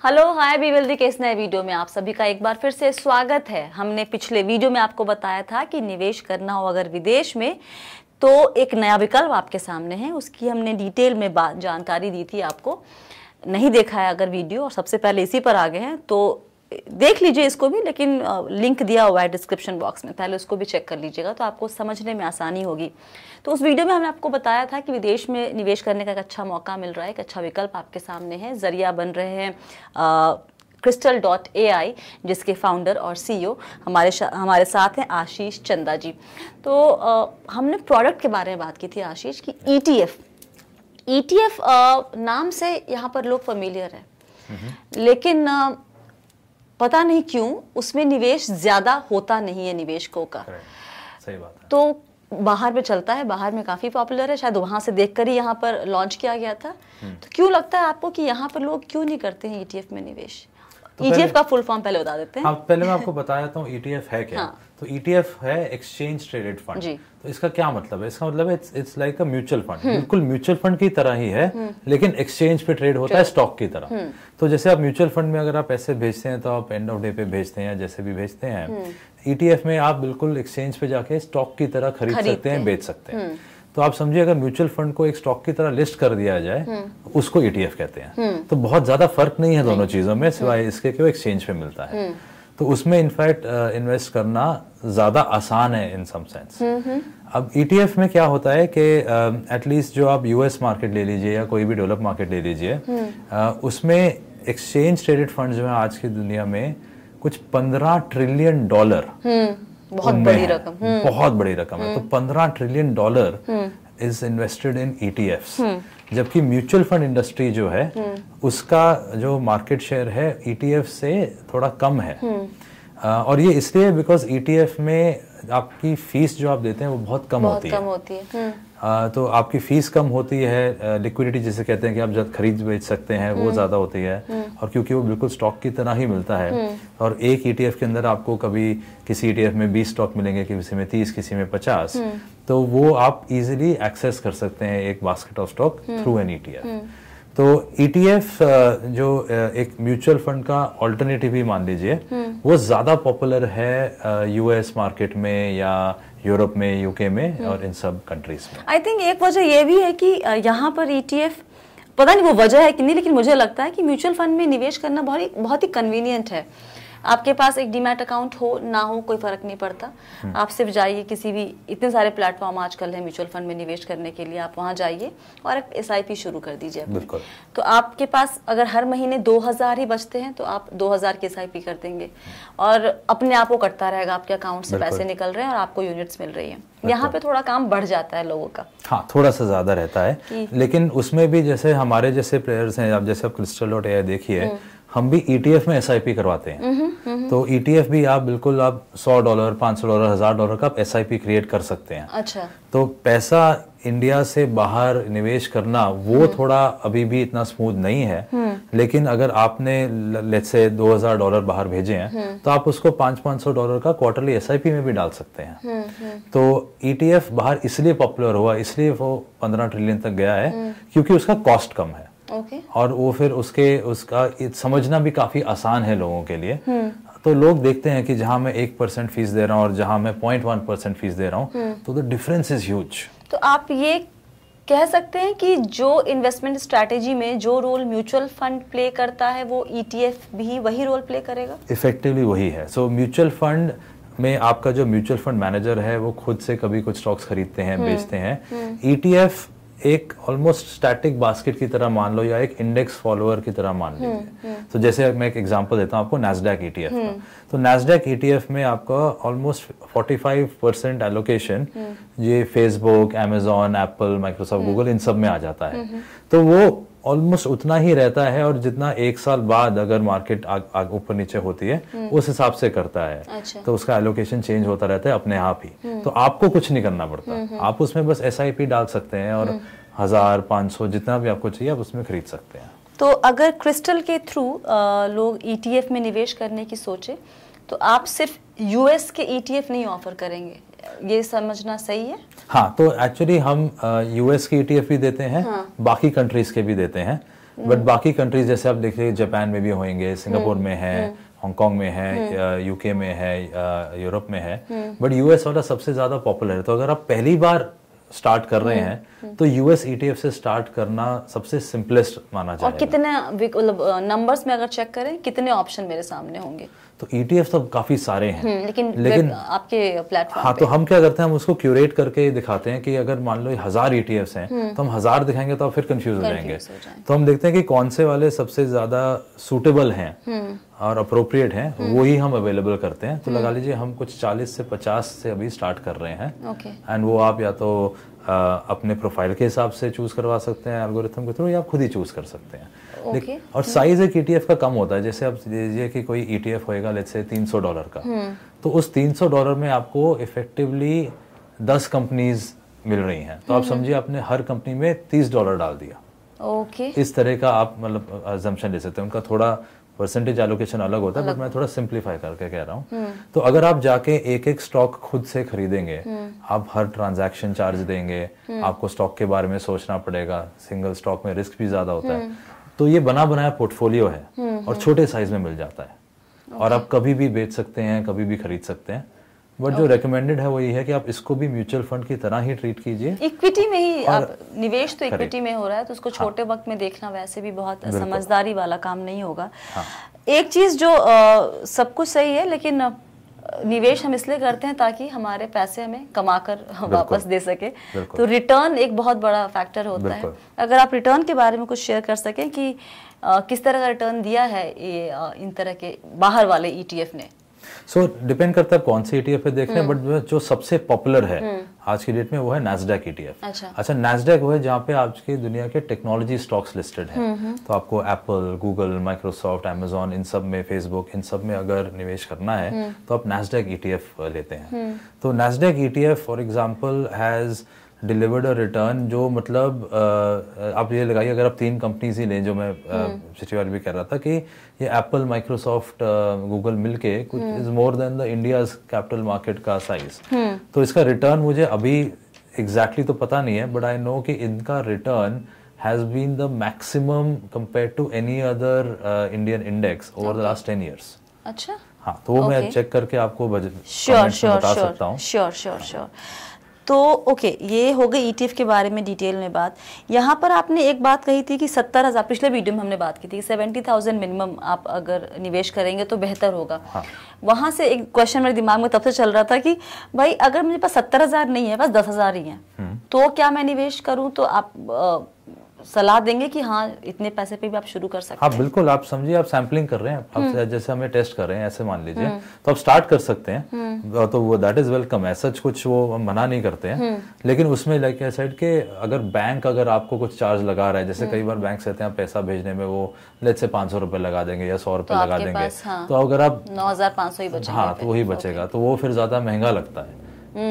Hello hi be wealthy के इस नए वीडियो में आप सभी का एक बार फिर से स्वागत है। हमने पिछले वीडियो में आपको बताया था कि निवेश करना हो अगर विदेश में तो एक नया विकल्प आपके सामने है, उसकी हमने डिटेल में जानकारी दी थी। आपको नहीं देखा है अगर वीडियो और सबसे पहले इसी पर आ गए हैं तो देख लीजिए इसको भी, लेकिन लिंक दिया हुआ है डिस्क्रिप्शन बॉक्स में, पहले उसको भी चेक कर लीजिएगा तो आपको समझने में आसानी होगी। तो उस वीडियो में हमने आपको बताया था कि विदेश में निवेश करने का एक अच्छा मौका मिल रहा है, एक अच्छा विकल्प आपके सामने है। जरिया बन रहे हैं Crystal.ai, जिसके फाउंडर और सीईओ हमारे साथ हैं आशीष चंदा जी। तो हमने प्रोडक्ट के बारे में बात की थी आशीष की ETF नाम से यहाँ पर लोग फेमिलियर है, लेकिन पता नहीं क्यों उसमें निवेश ज्यादा होता नहीं है निवेशकों का। सही बात है। तो बाहर में चलता है, बाहर में काफी पॉपुलर है, शायद वहां से देखकर ही यहाँ पर लॉन्च किया गया था। तो क्यों लगता है आपको कि यहाँ पर लोग क्यों नहीं करते हैं ETF में निवेश? तो ETF का फुल फॉर्म पहले बता देते हैं। हाँ, पहले मैं आपको बताता हूँ ETF है क्या। हाँ। तो ETF है एक्सचेंज ट्रेडेड फंड। तो इसका क्या मतलब है? इसका मतलब है it's like a mutual fund, बिल्कुल म्यूचुअल फंड की तरह ही है, लेकिन एक्सचेंज पे ट्रेड होता है स्टॉक की तरह। तो जैसे आप म्यूचुअल फंड में अगर आप पैसे भेजते हैं तो आप एंड ऑफ डे पे भेजते हैं या जैसे भी भेजते हैं, ETF में आप बिल्कुल एक्सचेंज पे जाके स्टॉक की तरह खरीद सकते हैं, बेच सकते हैं। तो आप समझिए अगर म्यूचुअल फंड को एक स्टॉक की तरह लिस्ट कर दिया जाए उसको ETF कहते हैं। तो बहुत ज्यादा फर्क नहीं है दोनों चीजों में, सिवाय इसके कि वो एक्सचेंज पे मिलता है। तो उसमें इनफैक्ट इन्वेस्ट करना ज्यादा आसान है इन सम सेंस। अब ETF में क्या होता है कि एटलीस्ट जो आप US मार्केट ले लीजिए या कोई भी डेवलप मार्केट ले लीजिए, उसमें एक्सचेंज ट्रेडेड फंड्स में आज की दुनिया में कुछ $15 ट्रिलियन बहुत बड़ी रकम, बहुत बड़ी रकम है। तो $15 trillion is invested in ETFs, जबकि म्यूचुअल फंड इंडस्ट्री जो है उसका जो मार्केट शेयर है ETF से थोड़ा कम है। और ये इसलिए बिकॉज ETF में आपकी फीस जो आप देते हैं वो बहुत कम होती है। तो आपकी फीस कम होती है, लिक्विडिटी जिसे कहते हैं कि आप जब खरीद बेच सकते हैं वो ज्यादा होती है, और क्योंकि वो बिल्कुल स्टॉक की तरह ही मिलता है। और एक ETF के अंदर आपको कभी किसी ETF में 20 स्टॉक मिलेंगे, किसी में 30, किसी में 50, तो वो आप इजीली एक्सेस कर सकते हैं एक basket of stock through an ETF। तो ETF जो एक म्यूचुअल फंड का ऑल्टरनेटिव ही मान लीजिए, वो ज्यादा पॉपुलर है US मार्केट में या यूरोप में, UK में और इन सब कंट्रीज में। आई थिंक एक वजह ये भी है कि यहाँ पर ETF, पता नहीं वो वजह है कि नहीं, लेकिन मुझे लगता है कि म्यूचुअल फंड में निवेश करना बहुत ही कन्वीनियंट है। आपके पास एक डीमैट अकाउंट हो ना हो कोई फर्क नहीं पड़ता, आप सिर्फ जाइए किसी भी, इतने सारे प्लेटफॉर्म आजकल है म्यूचुअल फंड में निवेश करने के लिए, आप वहां जाइए और एक SIP शुरू कर दीजिए। बिल्कुल। तो आपके पास अगर हर महीने 2000 ही बचते हैं तो आप 2000 की SIP कर देंगे और अपने आप वो कटता रहेगा, आपके अकाउंट से पैसे निकल रहे हैं और आपको यूनिट्स मिल रही है। यहाँ पे थोड़ा काम बढ़ जाता है लोगों का। हाँ, थोड़ा सा ज्यादा रहता है, लेकिन उसमें भी जैसे हमारे जैसे प्लेयर्स हैं, आप जैसे आप Crystal.ai देखिए, हम भी ETF में SIP करवाते हैं। तो ETF भी आप बिल्कुल आप $100, $500, $1000 का आप SIP क्रिएट कर सकते हैं। अच्छा। तो पैसा इंडिया से बाहर निवेश करना वो थोड़ा अभी भी इतना स्मूथ नहीं है, लेकिन अगर आपने लेट्स से $2000 बाहर भेजे हैं तो आप उसको $500 का क्वार्टरली SIP में भी डाल सकते हैं। तो ETF बाहर इसलिए पॉपुलर हुआ, इसलिए वो 15 ट्रिलियन तक गया है क्योंकि उसका कॉस्ट कम है। और वो फिर उसका समझना भी काफी आसान है लोगों के लिए। तो लोग देखते हैं कि जहां मैं 1% फीस दे रहा हूँ और जहां मैं 0.1% फीस दे रहा हूँ, तो द डिफरेंस इज ह्यूज। तो आप ये कह सकते हैं कि जो इन्वेस्टमेंट स्ट्रैटेजी में जो रोल म्यूचुअल फंड प्ले करता है वो ETF भी वही रोल प्ले करेगा? इफेक्टिवली वही है। सो म्यूचुअल फंड में आपका जो म्यूचुअल फंड मैनेजर है वो खुद से कभी कुछ स्टॉक्स खरीदते हैं, बेचते हैं। ETF एक ऑलमोस्ट स्टैटिक बास्केट की तरह मान लो या एक इंडेक्स फॉलोअर की तरह मान लीजिए। तो जैसे मैं एक एग्जांपल देता हूँ आपको NASDAQ ETF का। तो NASDAQ ETF में आपका ऑलमोस्ट 45% एलोकेशन ये Facebook, Amazon, Apple, Microsoft, Google इन सब में आ जाता है। तो वो ऑलमोस्ट उतना ही रहता है और जितना एक साल बाद अगर मार्केट ऊपर नीचे होती है उस हिसाब से करता है। अच्छा। तो उसका एलोकेशन चेंज होता रहता है अपने आप ही। तो आपको कुछ नहीं करना पड़ता, आप उसमें बस SIP डाल सकते हैं और 1000, 500 जितना भी आपको चाहिए आप उसमें खरीद सकते हैं। तो अगर क्रिस्टल के थ्रू लोग ETF में निवेश करने की सोचे तो आप सिर्फ US के ETF नहीं ऑफर करेंगे, ये समझना सही है? हाँ, तो एक्चुअली हम US के ETF भी देते हैं, बाकी कंट्रीज के भी देते हैं। बट बाकी कंट्रीज जैसे आप देखिए जापान में भी होंगे, सिंगापुर में है, हांगकांग में है, यूके में है, यूरोप में है, बट यूएस वाला सबसे ज्यादा पॉपुलर है। तो अगर आप पहली बार स्टार्ट कर रहे हैं तो यूएस ईटीएफ से स्टार्ट करना सबसे सिंपलेस्ट माना जाएगा। और कितने मतलब नंबर्स में अगर चेक करें कितने ऑप्शन मेरे सामने होंगे? तो ईटीएफ तो काफी सारे हैं, लेकिन आपके प्लेटफॉर्म हाँ, तो हम क्या करते हैं, हम उसको क्यूरेट करके दिखाते हैं कि अगर मान लो 1000 ईटीएफ्स हैं तो हम 1000 दिखाएंगे तो आप फिर कंफ्यूज हो जाएंगे। तो हम देखते हैं कि कौन से वाले सबसे ज्यादा सूटेबल हैं और अप्रोप्रिएट हैं, वो ही हम अवेलेबल करते हैं। तो लगा लीजिए हम कुछ 40 से 50 से अभी स्टार्ट कर रहे हैं, एंड वो आप या तो अपने प्रोफाइल के हिसाब से चूज करवा सकते हैं एल्गोरिथम के थ्रू, या आप खुद ही चूज कर सकते हैं। और साइज एक ईटीएफ का कम होता है। जैसे आप लीजिए कि कोई ईटीएफ होएगा लेट्स से $300 का, तो उस $300 में आपको इफेक्टिवली 10 कंपनीज मिल रही हैं। तो आप समझिए आपने हर कंपनी में $30 डाल दिया। इस तरह का आप मतलब अजम्पशन ले सकते हैं। उनका थोड़ा परसेंटेज एलोकेशन अलग होता है, बट मैं थोड़ा सिंप्लीफाई करके कह रहा हूँ। तो अगर आप जाके एक एक स्टॉक खुद से खरीदेंगे, आप हर ट्रांजैक्शन चार्ज देंगे, आपको स्टॉक के बारे में सोचना पड़ेगा, सिंगल स्टॉक में रिस्क भी ज्यादा होता है। तो ये बना बनाया पोर्टफोलियो है और छोटे साइज में मिल जाता है, और आप कभी भी बेच सकते हैं, कभी भी खरीद सकते हैं। बट जो रेकमेंडेड है वो ये है कि आप इसको भी म्यूचुअल फंड की तरह ही ट्रीट कीजिए। इक्विटी में ही आप निवेश तो इक्विटी में हो रहा है, तो उसको छोटे वक्त में देखना वैसे भी बहुत समझदारी वाला काम नहीं होगा। एक चीज जो सब कुछ सही है, लेकिन निवेश हम इसलिए करते हैं ताकि हमारे पैसे हमें कमाकर वापस दे सके। तो रिटर्न एक बहुत बड़ा फैक्टर होता है। अगर आप रिटर्न के बारे में कुछ शेयर कर सकें कि किस तरह का रिटर्न दिया है ये इन तरह के बाहर वाले ईटीएफ ने। सो डिपेंड करता है कौन से ईटीएफ पे देख रहे हैं, बट जो सबसे पॉपुलर है आज की डेट में वो है नैस्डैक ईटीएफ। अच्छा, नैस्डैक वो है जहाँ पे आज की दुनिया के टेक्नोलॉजी स्टॉक्स लिस्टेड हैं। तो आपको एप्पल, गूगल, माइक्रोसॉफ्ट, अमेजॉन, इन सब में, फेसबुक, इन सब में अगर निवेश करना है तो आप नैस्डैक ईटीएफ लेते हैं। तो NASDAQ ETF for example has delivered a return जो मतलब आप ये लगाइए, अगर आप 3 कंपनीज ही लें, जो मैं पिछली बार भी कह रहा था कि ये एप्पल, माइक्रोसॉफ्ट, गूगल मिलके कुछ is more than the India's capital market का साइज। तो इसका रिटर्न मुझे अभी एग्जैक्टली तो पता नहीं है, बट आई नो कि इनका return has been the maximum compared to any other Indian index over the last 10 years। अच्छा, हाँ, तो वो मैं चेक करके आपको बता सकता हूँ। श्योर। तो ओके, ये हो गई ईटीएफ के बारे में डिटेल में बात। यहाँ पर आपने एक बात कही थी कि 70,000, पिछले वीडियो में हमने बात की थी, 70,000 मिनिमम आप अगर निवेश करेंगे तो बेहतर होगा। हाँ। वहाँ से एक क्वेश्चन मेरे दिमाग में तब से चल रहा था कि भाई अगर मेरे पास 70,000 नहीं है, बस 10,000 ही है, तो क्या मैं निवेश करूँ? तो आप सलाह देंगे कि हाँ इतने पैसे पे भी आप शुरू कर सकते हैं? हाँ बिल्कुल, आप समझिए आप सैम्पलिंग कर रहे हैं, आप जैसे हमें टेस्ट कर रहे हैं ऐसे मान लीजिए, तो आप स्टार्ट कर सकते हैं। तो वो दैट इज वेलकम, ऐसा कुछ वो हम मना नहीं करते हैं। लेकिन उसमें लाइक आई सेड के अगर आपको कुछ चार्ज लगा रहा है, जैसे कई बार बैंक कहते हैं पैसा भेजने में वो लेट्स से 500 रुपए लगा देंगे या 100 रुपए लगा देंगे, तो अगर आप 9,500 ही बचेगा, हाँ तो वही बचेगा, तो वो फिर ज्यादा महंगा लगता है।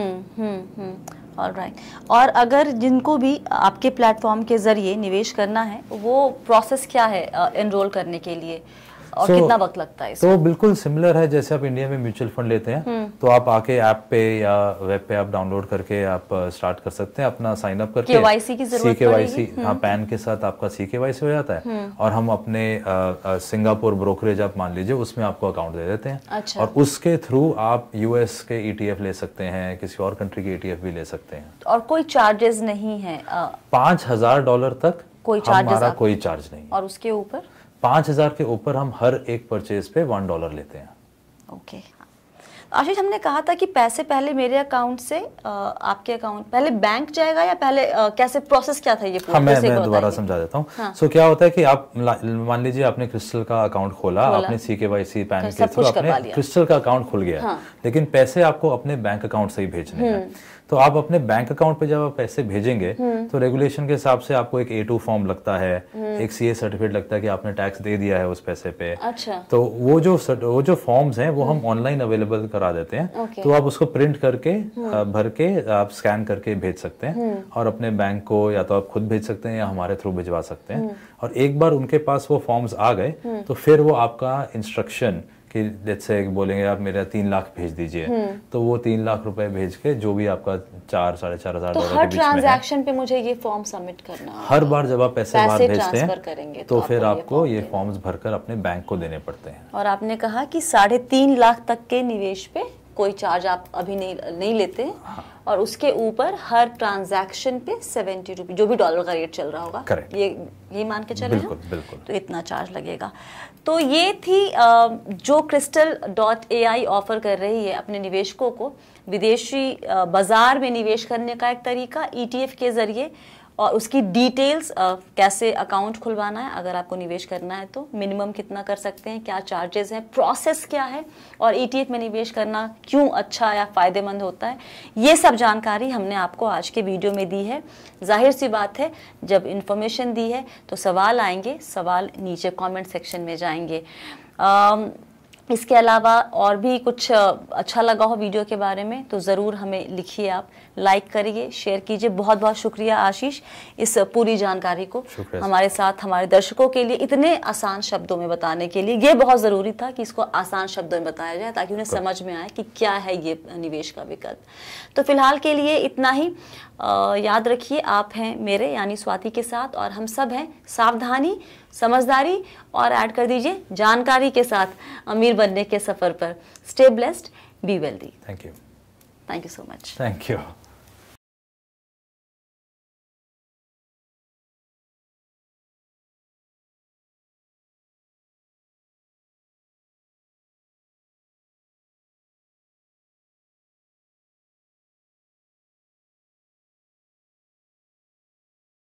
ऑलराइट। और अगर जिनको भी आपके प्लेटफॉर्म के जरिए निवेश करना है, वो प्रोसेस क्या है एनरोल करने के लिए, और कितना वक्त लगता है इसमें? तो बिल्कुल सिमिलर है जैसे आप इंडिया में म्यूचुअल फंड लेते हैं, तो आप आके ऐप पे या वेब पे आप डाउनलोड करके आप स्टार्ट कर सकते हैं अपना साइन अप करके। केवाईसी की जरूरत पड़ेगी? हाँ, पैन के साथ आपका CKYC हो जाता है, और हम अपने सिंगापुर ब्रोकरेज आप मान लीजिए उसमें आपको अकाउंट दे देते हैं। अच्छा। और उसके थ्रू आप US के ETF ले सकते हैं, किसी और कंट्री के ETF भी ले सकते हैं। और कोई चार्जेस नहीं है? $5,000 तक कोई चार्जेस? कोई चार्ज नहीं। और उसके ऊपर 5,000 के ऊपर हम हर एक परचेज पे $1 लेते हैं। ओके। आशीष, हमने कहा था कि पैसे पहले मेरे अकाउंट से आपके अकाउंट, पहले बैंक जाएगा या पहले कैसे प्रोसेस क्या था ये पूरा? हाँ, मैं दोबारा समझा देता हूँ। हाँ। सो क्या होता है कि आप मान लीजिए आपने क्रिस्टल का अकाउंट खोला, आपने CKYC पैन के थ्रू आपने क्रिस्टल का अकाउंट खुल गया। हाँ। लेकिन पैसे आपको अपने बैंक अकाउंट से ही भेजने हैं। तो आप अपने बैंक अकाउंट पे जब आप पैसे भेजेंगे तो रेगुलेशन के हिसाब से आपको एक A2 फॉर्म लगता है, एक CA सर्टिफिकेट लगता है कि आपने टैक्स दे दिया है उस पैसे पे। अच्छा। तो वो जो फॉर्म्स हैं वो हम ऑनलाइन अवेलेबल करा देते हैं। तो आप उसको प्रिंट करके भर के आप स्कैन करके भेज सकते हैं, और अपने बैंक को या तो आप खुद भेज सकते हैं या हमारे थ्रू भिजवा सकते हैं। और एक बार उनके पास वो फॉर्म्स आ गए तो फिर वो आपका इंस्ट्रक्शन कि लेट्स से बोलेंगे आप मेरा 3 लाख भेज दीजिए, तो वो 3 लाख रुपए भेज के जो भी आपका 4-4.5 तो हज़ार हर के बीच में है, ट्रांजैक्शन पे मुझे ये फॉर्म सबमिट करना होगा? हर बार जब आप पैसे बाहर भेजते करेंगे हैं तो फिर आपको ये फॉर्म्स भरकर अपने बैंक को देने पड़ते हैं। और आपने कहा कि 3.5 लाख तक के निवेश पे कोई चार्ज आप अभी नहीं लेते हैं। हाँ। और उसके ऊपर हर ट्रांजैक्शन पे 70 रुपये, जो भी डॉलर का रेट चल रहा होगा, करेक्ट, ये मान के चले बिल्कुल बिल्कुल, तो इतना चार्ज लगेगा। तो ये थी जो crystal.ai ऑफर कर रही है अपने निवेशकों को विदेशी बाजार में निवेश करने का एक तरीका ETF के जरिए, और उसकी डिटेल्स कैसे अकाउंट खुलवाना है अगर आपको निवेश करना है तो, मिनिमम कितना कर सकते हैं, क्या चार्जेस हैं, प्रोसेस क्या है, और ETF में निवेश करना क्यों अच्छा या फ़ायदेमंद होता है, ये सब जानकारी हमने आपको आज के वीडियो में दी है। जाहिर सी बात है जब इन्फॉर्मेशन दी है तो सवाल आएंगे, सवाल नीचे कमेंट सेक्शन में जाएंगे। इसके अलावा और भी कुछ अच्छा लगा हो वीडियो के बारे में तो ज़रूर हमें लिखिए, आप लाइक करिए, शेयर कीजिए। बहुत बहुत शुक्रिया आशीष इस पूरी जानकारी को हमारे साथ हमारे दर्शकों के लिए इतने आसान शब्दों में बताने के लिए। ये बहुत ज़रूरी था कि इसको आसान शब्दों में बताया जाए ताकि उन्हें समझ में आए कि क्या है ये निवेश का विकल्प। तो फिलहाल के लिए इतना ही। याद रखिए आप हैं मेरे यानी स्वाति के साथ, और हम सब हैं सावधानी, समझदारी और ऐड कर दीजिए जानकारी के साथ अमीर बनने के सफर पर। Stay blessed, be wealthy. Thank you so much. Thank you.